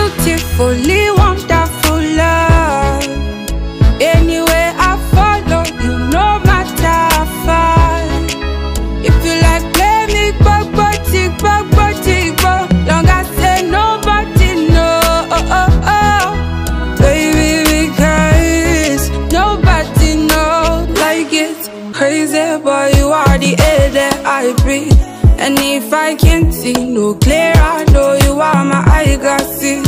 beautifully wonderful love. Anywhere I follow, you no matter how far. If you like play me, long as say nobody know, baby, because nobody know like it. Crazy, but you are the air that I breathe. And if I can't see no clear, I know you are my eye glasses.